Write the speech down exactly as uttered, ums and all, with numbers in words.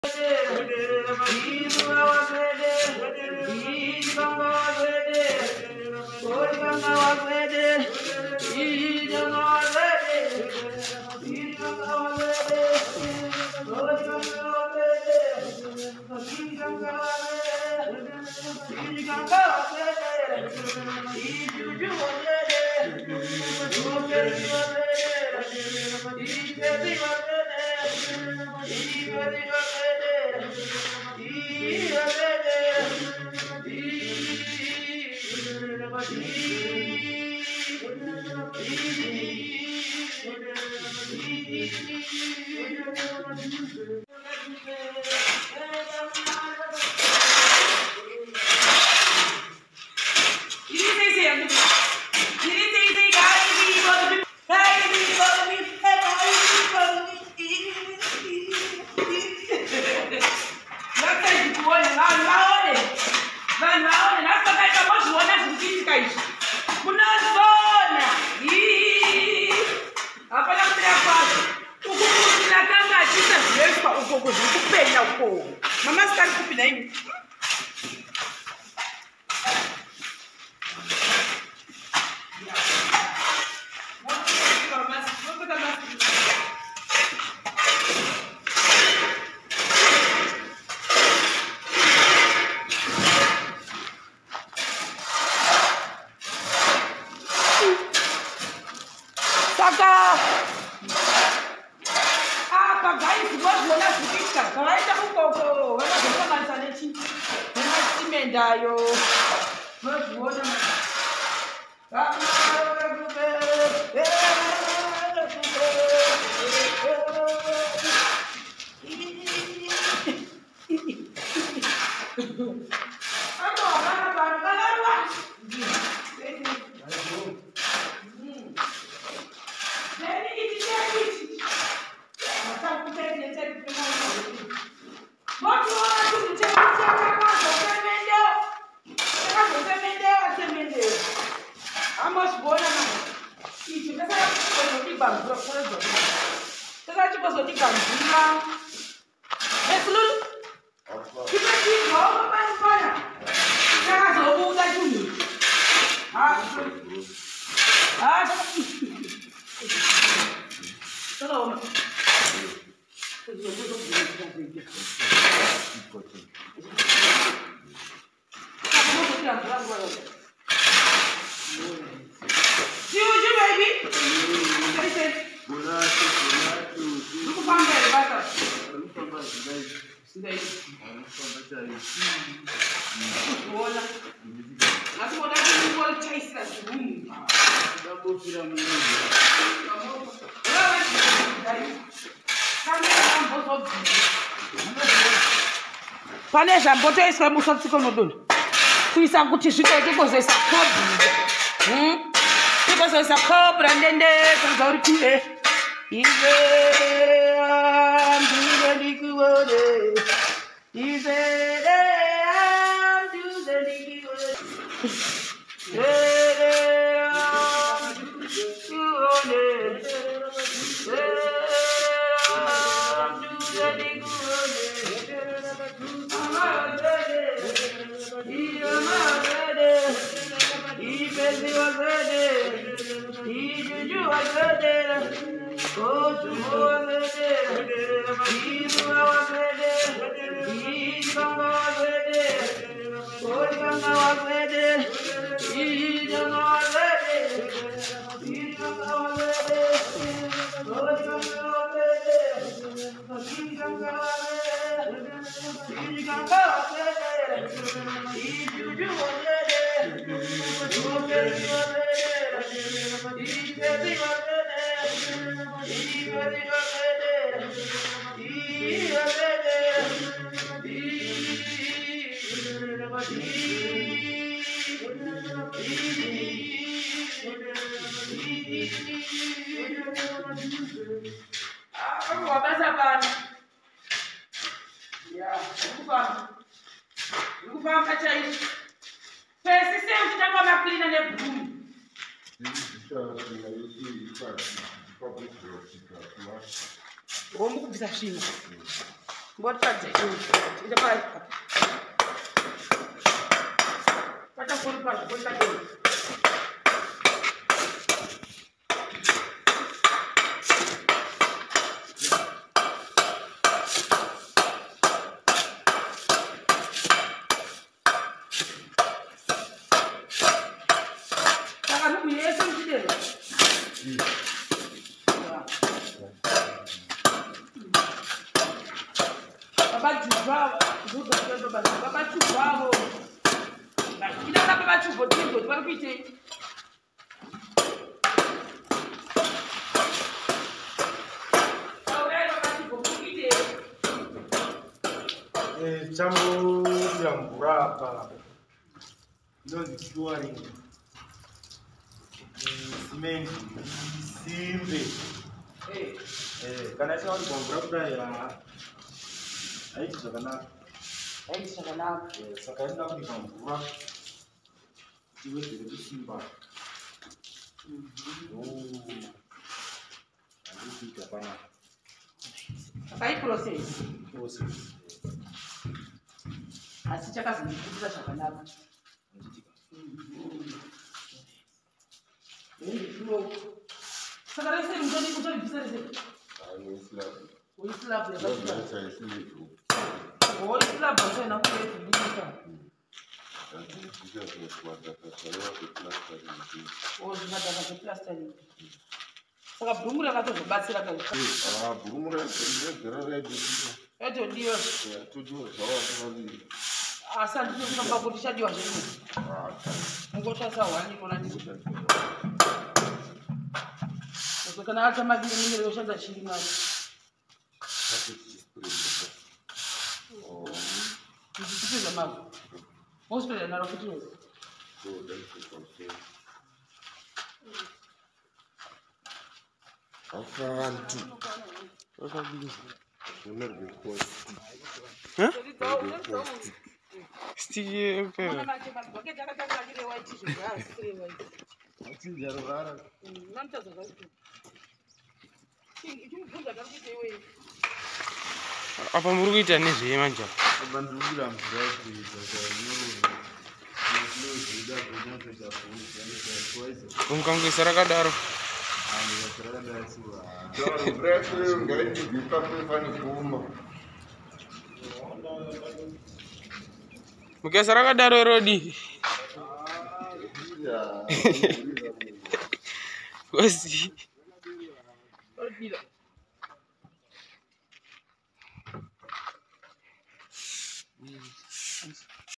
Mama está com aí. Saca! Ah, pagai, se você olhar para isso, cara, vai estar um pouco. Vai fazer mais a gente. Vai mais se emendar, eu. Vamos olhar mais. Planeja, bota isso para mostrar que não dou. Tu isso aqui te chuta que você está cobra. Hum? Que você está cobra, nende, que você orque. Ize, am do the liquid. Ize, am do the liquid. Vamos começar a China. What does it do? The pipe. What a full pipe. What a full. Jambo ya mburapa ndio zikiwari simenti simbe eh eh kana sawa ni mburapa ya aiki sakana aiki sakana eh sakana ni mburapa iwe ndio simba oh ndio kitapana akai process process asi chakazindikira zvakanaka saka rese mutoni kutoribvisa rese uislab oislab asaina kueibudisa zvinadhaka zveplastering saka bhurumu rakatozobatsira yatodiwa asi handinoamba kuti chadiwa zvemwe ungotasisa hwani inona so kana achamadiningire yoshanda chiri mari ndichipinza mavo hospital naro kuti rozi afantu akabisa unerwe kosti stiye mpera apa muri kuita nezvei manja umukangoisa rakadaro mukaisa rakadaro rodi kosi Mm.